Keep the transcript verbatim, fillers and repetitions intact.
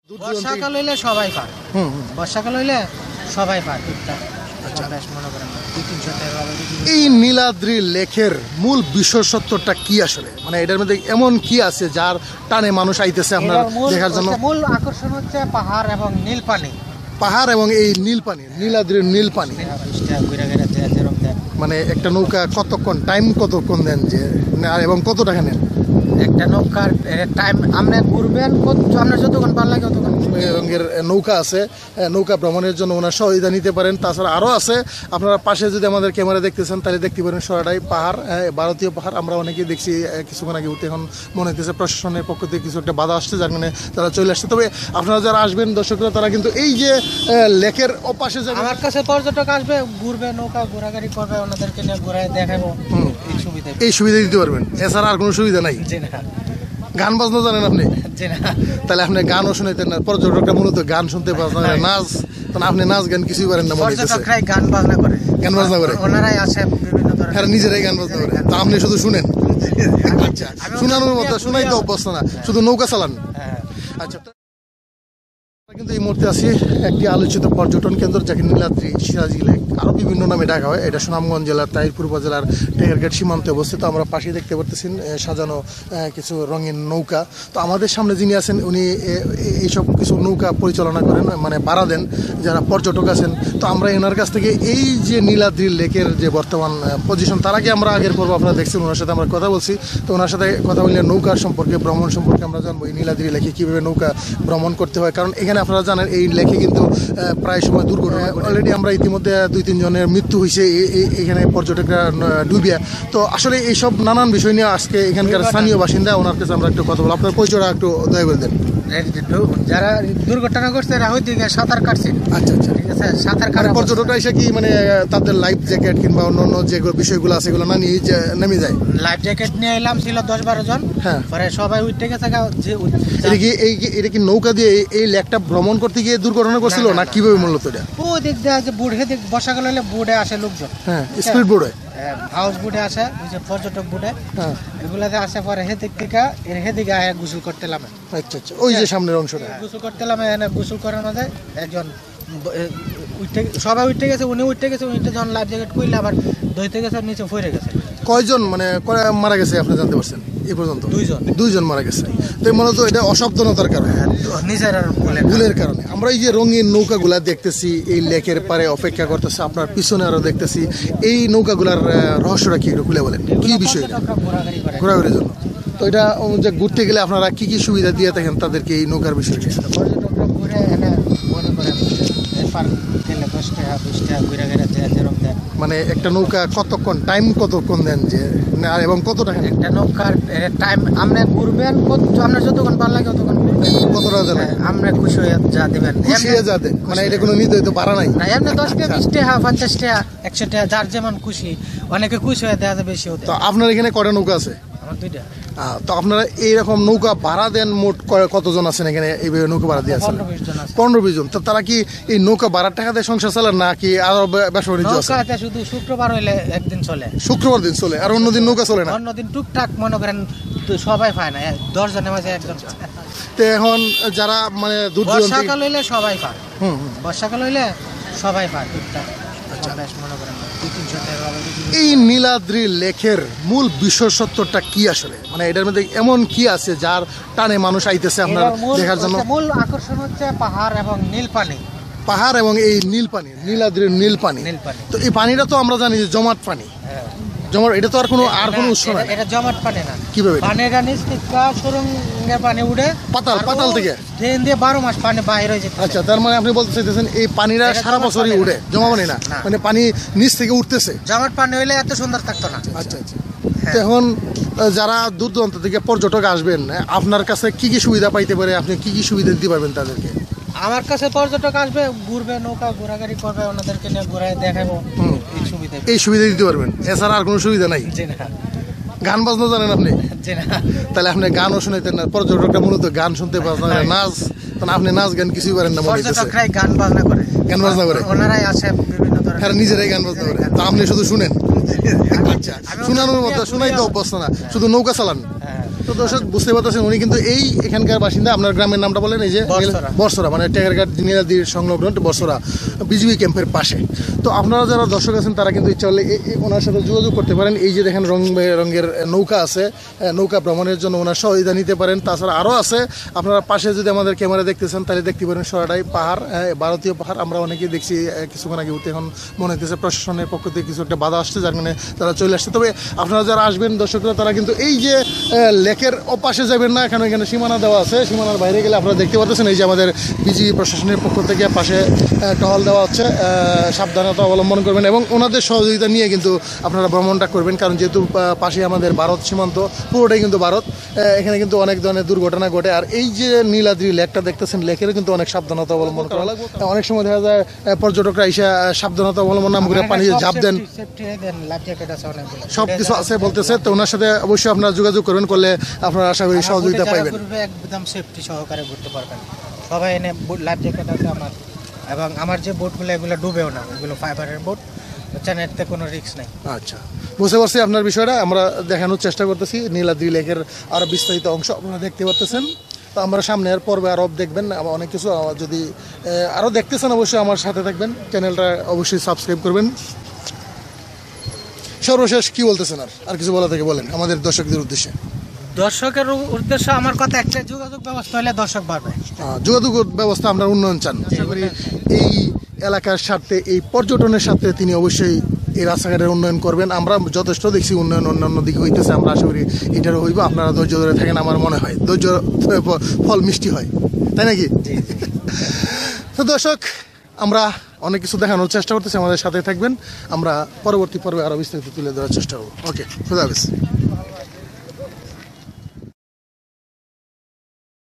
বর্ষাকাল হইলে সবাই পায়। হুম বর্ষাকাল হইলে সবাই পায় টুকটাক। এই নীলাদ্রি লেকের মূল বিশেষত্বটা কি আসলে, মানে এটার মধ্যে এমন কি আছে যার টানে মানুষ আইতেছে আপনার দেখার জন্য? মূল আকর্ষণ হচ্ছে পাহাড় এবং নীল পানি। পাহাড় এবং এই নীল পানি, নীলাদ্রির নীল পানি। মানে একটা নৌকা কতক্ষণ টাইম কতক্ষণ দেন যে এবং কত টাকা নেন? একটা নৌকার টাইম আমরা ঘুরবেন, আমরা যতক্ষণ ভালো লাগে ততক্ষণ। রঙের নৌকা আছে, নৌকা ভ্রমণের জন্য ওনার সহযোগিতা নিতে পারেন। তাছাড়া আরও আছে, আপনারা পাশে যদি আমাদের ক্যামেরা দেখতেছেন তাহলে দেখতে পারেন সরাটাই পাহাড়, ভারতীয় পাহাড়। আমরা অনেকেই দেখছি কিছুক্ষণ আগে উঠতে, এখন মনে হইতেছে প্রশাসনের পক্ষ থেকে কিছু একটা বাধা আসছে, যার মানে তারা চলে আসছে। তবে আপনারা যারা আসবেন দর্শকরা, তারা কিন্তু এই যে লেকের ওপাশে যাবে, আমার কাছে পর্যটক আসবে, ঘুরবে, নৌকা ঘোরাঘুরি করবে, ওনাদেরকে নিয়ে ঘুরায় দেখাবো, এই সুবিধা এই সুবিধা দিতে পারবেন। এছাড়া আর কোনো সুবিধা নাই? গান বাজনা জানেন আপনি? তাহলে আপনি গানও শুনাইতেন না? পর্যটকরা মূলত গান শুনতে পারেন, নাচ, আপনি নাচ গান কিছুই পারেন না? পর্যটকরাই গান বাজনা করে, গান বাজনা করে, ওনারাই আসে বিভিন্ন ধরনের, নিজেরাই গান বাজনা করে, তা আপনি শুধু শুনেন? আচ্ছা, শোনানোর মতো শোনাই তো অভ্যস্ত না, শুধু নৌকা চালান। আচ্ছা, কিন্তু এই মুহূর্তে আছি একটি আলোচিত পর্যটন কেন্দ্র, যাকে নীলাদ্রি সিরাজি লেক আরও বিভিন্ন নামে ডাকা হয়। এটা সুনামগঞ্জ জেলার তাহিরপুর উপজেলার টেকারঘাট সীমান্তে অবস্থিত। আমরা পাশে দেখতে পারতেছেন সাজানো কিছু রঙিন নৌকা। তো আমাদের সামনে যিনি আছেন উনি এইসব কিছু নৌকা পরিচালনা করেন, মানে ভাড়া দেন যারা পর্যটক আছেন। তো আমরা এনার কাছ থেকে এই যে নীলাদ্রি লেকের যে বর্তমান পজিশন, তার আগে আমরা আগের পর্ব আপনারা দেখছেন, ওনার সাথে আমরা কথা বলছি। তো ওনার সাথে কথা বললে নৌকার সম্পর্কে, ভ্রমণ সম্পর্কে আমরা জানবো, এই নীলাদ্রি লেকে কীভাবে নৌকা ভ্রমণ করতে হয়। কারণ এখানে আপনারা জানেন এই লেকে কিন্তু প্রায় সময় দুর্ঘটনা, অলরেডি আমরা ইতিমধ্যে দুই তিনজনের মৃত্যু হয়েছে এখানে পর্যটকরা ডুবিয়া। তো আসলে এইসব নানান বিষয় নিয়ে আজকে এখানকার স্থানীয় বাসিন্দা, ওনার কাছে আমরা একটু কথা বলবো। আপনার পরিচয়টা একটু দয়া করে দেন। যারা দুর্ঘটনা করছে এরা হয়তো সাঁতার কাটছে। আচ্ছা আচ্ছা, ঠিক আছে, সাঁতার কাটা পর্যটকরা এসে কি মানে তাদের লাইফ জ্যাকেট কিংবা অন্যান্য যে বিষয়গুলো আছে এগুলো না নিয়ে নেমে যায়? লাইফ জ্যাকেট নিয়ে এলাম, ছিল দশ বারো জন। হ্যাঁ, পরে সবাই উঠে গেছে। এটা কি এই এটা কি নৌকা দিয়ে এই লেকটা ভ্রমণ করতে গিয়ে দুর্ঘটনা করছিল না কিভাবে মূলত? এটা ও দিক দিয়ে যে বুড়ে দিক বর্ষাকাল হলে বুড়ে আসে লোকজন। হ্যাঁ, স্পিড বোর্ডে, হাউস বুটে আসে, পর্যটক বুটে, এগুলাতে আসে। পরে হেদিক থেকে হেদিকে আয় গোসল করতে লামে। আচ্ছা আচ্ছা, ওই যে সামনের অংশটা গোসল করতে লামে। এনে গোসল করার মধ্যে একজন উঠে, সবাই উঠে গেছে, উনি উঠে গেছে, উনি যখন লাইফ জ্যাকেট করলে আবার ধুইতে গেছে, নিচে পড়ে গেছে। কয়জন মানে মারা গেছে আপনি জানতে পারছেন এই পর্যন্ত? দুইজন দুইজন মারা গেছে। তো মূলত এটা অসাবধানতার কারণে, নিজের ভুলের কারণে। আমরা এই যে রঙিন নৌকাগুলা দেখতেছি এই লেকের পারে অপেক্ষা করতেছে, আপনার পিছনে আরো দেখতেছি। এই নৌকাগুলার রহস্যটা কি একটু খুলে বলেন, কি বিষয়? ঘোরাঘুরির জন্য। তো এটা যে ঘুরতে গেলে আপনারা কি কি সুবিধা দিয়ে থাকেন তাদেরকে এই নৌকার বিষয়ে? পর্যটকরা ঘুরে এনে মনে করেন দশ টাকা বিশ টাকা ঘুরে ঘুরে যেরকম দেন। মানে একটা নৌকা কতক্ষণ টাইম কতক্ষণ দেন যে এবং কত টাকা? একটা নৌকার টাইম আমরা ঘুরবেন, আমরা যতক্ষণ ভালো লাগে ততক্ষণ ঘুরবেন। কত টাকা দেবেন? আমরা খুশি হয়ে যা দেবেন, খুশি হয়ে যা দেন। মানে এটা কোনো নির্ধারিত ভাড়া নাই না, এমনি দশ টাকা বিশ টাকা পঞ্চাশ টাকা একশো টাকা যার যেমন খুশি। অনেকে খুশি হয়ে দেওয়া যায় বেশি হতে। তো আপনার এখানে কয়টা নৌকা আছে? আমার দুইটা। তো আপনারা এইরকম নৌকা ভাড়া দেন মোট কতজন আছেন এখানে এইভাবে নৌকা ভাড়া দিয়ে? পনেরো বিশ জন। পনেরো বিশ জন। তো তারা কি এই নৌকা ভাড়ার টাকা দিয়ে সংসার চালান না কি আরো ব্যবসা বাণিজ্য আছে? নৌকাতে শুধু শুক্রবার হইলে একদিন চলে, শুক্রবার দিন চলে, আর অন্যদিন নৌকা চলে না? অন্যদিন টুকটাক মনে করেন সবাই পায় না, দশ জনের মাঝে একজন। তো এখন যারা মানে বর্ষাকাল হইলে সবাই পায়। হুম বর্ষাকাল হইলে সবাই পায় টুকটাক। এই নীলাদ্রি লেকের মূল বিশেষত্বটা কি আসলে, মানে এটার মধ্যে এমন কি আছে যার টানে মানুষ আইতেছে আপনার দেখার জন্য? মূল আকর্ষণ হচ্ছে পাহাড় এবং নীল পানি। পাহাড় এবং এই নীল পানি, নীলাদ্রির নীল পানি। তো এই পানিটা তো আমরা জানি যে জমাট পানি, জমাট, এটা তো আর কোনো আর কোনো উৎস না। এটা জমাট পানি না। কিভাবে? পানিটা নিচ থেকে সুরঙ্গের পানি উঠে পাতাল পাতাল থেকে ট্রেন দিয়ে বারো মাস পানি বাইরে হয়ে যেতে। আচ্ছা, তার মানে আপনি বলতে চাইতেছেন এই পানিটা সারা বছরই উঠে, জমা পানি না, মানে পানি নিচ থেকে উঠতেছে। জমাট পানি হইলে এত সুন্দর থাকতো না। আচ্ছা আচ্ছা। এখন যারা দূর দূরান্ত থেকে পর্যটক আসবেন, আপনার কাছে কি কি সুবিধা পাইতে পারে, আপনি কি কি সুবিধা দিতে পারবেন তাদেরকে? আমার কাছে পর্যটক আসবে, ঘুরবে, নৌকা ঘোরাঘুরি করবে, ওনাদেরকে নিয়ে ঘুরায় দেখাবো, এই সুবিধা এই সুবিধা দিতে পারবেন। এছাড়া আর কোনো সুবিধা নাই? গান বাজনা জানেন আপনি? তাহলে আপনি গানও শুনাইতেন না? পর্যটকরা মূলত গান শুনতে পারেন, নাচ, আপনি নাচ গান কিছুই পারেন না? পর্যটকরাই গান বাজনা করে, গান বাজনা করে, ওনারাই আসে বিভিন্ন ধরনের, নিজেরাই গান বাজনা করে, তা আপনি শুধু শুনেন? আচ্ছা, শোনানোর মতো শোনাই তো অভ্যস্ত না, শুধু নৌকা চালান। তো দর্শক বুঝতে পারতেছেন উনি কিন্তু এই এখানকার বাসিন্দা। আপনার গ্রামের নামটা বলেন? এই যে বর্ষরা। বর্ষরা, মানে টেকারঘাট নীলাদ্রির সংলগ্ন বর্ষরা বিজিবি ক্যাম্পের পাশে। তো আপনারা যারা দর্শক আছেন তারা কিন্তু ইচ্ছা হলে এ- এ- ওনার সাথে যোগাযোগ করতে পারেন। এই যে দেখেন রং রঙের নৌকা আছে, আহ, নৌকা ভ্রমণের জন্য ওনার সহযোগিতা নিতে পারেন। তাছাড়া আরও আছে, আপনারা পাশে যদি আমাদের ক্যামেরা দেখতেছেন তাহলে দেখতে পারেন সরাটাই পাহাড়, আহ, ভারতীয় পাহাড়। আমরা অনেকেই দেখছি আহ, কিছুক্ষণ আগে উঠতে, এখন মনে হচ্ছে প্রশাসনের পক্ষ থেকে কিছু একটা বাধা আসছে, যার কারণে তারা চলে আসছে। তবে আপনারা যারা আসবেন দর্শকরা তারা কিন্তু এই যে আহ, লেকের ওপাশে যাবেন না, এখানে এখানে সীমানা দেওয়া আছে। সীমানার বাইরে গেলে আপনারা দেখতে পাচ্ছেন এই যে আমাদের বিজিবি প্রশাসনের পক্ষ থেকে পাশে আহ, টহল দেওয়া হচ্ছে। আহ, সাবধানতা অবলম্বন করবেন এবং ওনাদের সহযোগিতা নিয়ে কিন্তু আপনারা ভ্রমণটা করবেন, কারণ যেহেতু আহ, পাশে আমাদের ভারত সীমান্ত, পুরোটাই কিন্তু ভারত। আহ, এখানে কিন্তু অনেক ধরনের দুর্ঘটনা ঘটে। আর এই যে নীলাদ্রি লেকটা দেখতেছেন, লেকের কিন্তু অনেক সাবধানতা অবলম্বন করা লাগবে। অনেক সময় দেখা যায় আহ, পর্যটকরা এসে আহ, সাবধানতা অবলম্বন না করে পানিতে ঝাঁপ দেন, সেফটি দেন, লাইফ জ্যাকেট আছে অনেকগুলো, সব কিছু আছে বলতেছে। তো ওনার সাথে অবশ্যই আপনারা যোগাযোগ করবেন, করলে আপনারা আশা করি সহযোগিতা পাইবেন। একদম সেফটি সহকারে ঘুরতে পারবেন সবাই। এনে লাইফ জ্যাকেট আছে আমার, এবং আমার যে বোটগুলো এগুলো ডুবেও না, এগুলো ফাইবারের বোট, চ্যানেলতে কোনো রিস্ক নেই। আচ্ছা, বুঝতে পারছি আপনার বিষয়টা। আমরা দেখানোর চেষ্টা করতেছি নীলাদ্রি লেকের আরো বিস্তারিত অংশ আপনারা দেখতে পাচ্ছেন। তো আমরা সামনের পর্বে আরও দেখবেন আবার অনেক কিছু। আহ, যদি আহ, আরও দেখতেছেন অবশ্যই আমার সাথে থাকবেন, চ্যানেলটা অবশ্যই সাবস্ক্রাইব করবেন। সর্বশেষ কি বলতেছেন, আর আর কিছু বলা থেকে বলেন আমাদের দর্শকদের উদ্দেশ্যে। দর্শকের উদ্দেশ্য আমার কথা একটা, যোগাযোগ ব্যবস্থা হলে দর্শক বাড়বে। আহ, যোগাযোগ ব্যবস্থা আমরা উন্নয়ন চান। আশা করি এই এলাকার স্বার্থে, এই পর্যটনের স্বার্থে তিনি অবশ্যই এই রাস্তাঘাটের উন্নয়ন করবেন। আমরা যথেষ্ট দেখছি উন্নয়ন অন্যান্য দিকে হইতেছে, আমরা আশা করি এটারও হইব। আপনারা ধৈর্য ধরে থাকেন, আমার মনে হয় ধৈর্য ফল মিষ্টি হয়, তাই নাকি? তো দর্শক, আমরা অনেক কিছু দেখানোর চেষ্টা করতেছি, আমাদের সাথে থাকবেন। আমরা পরবর্তী পর্বে আরও বিস্তারিত তুলে ধরার চেষ্টা করব। ওকে, খুদা হাফেজ।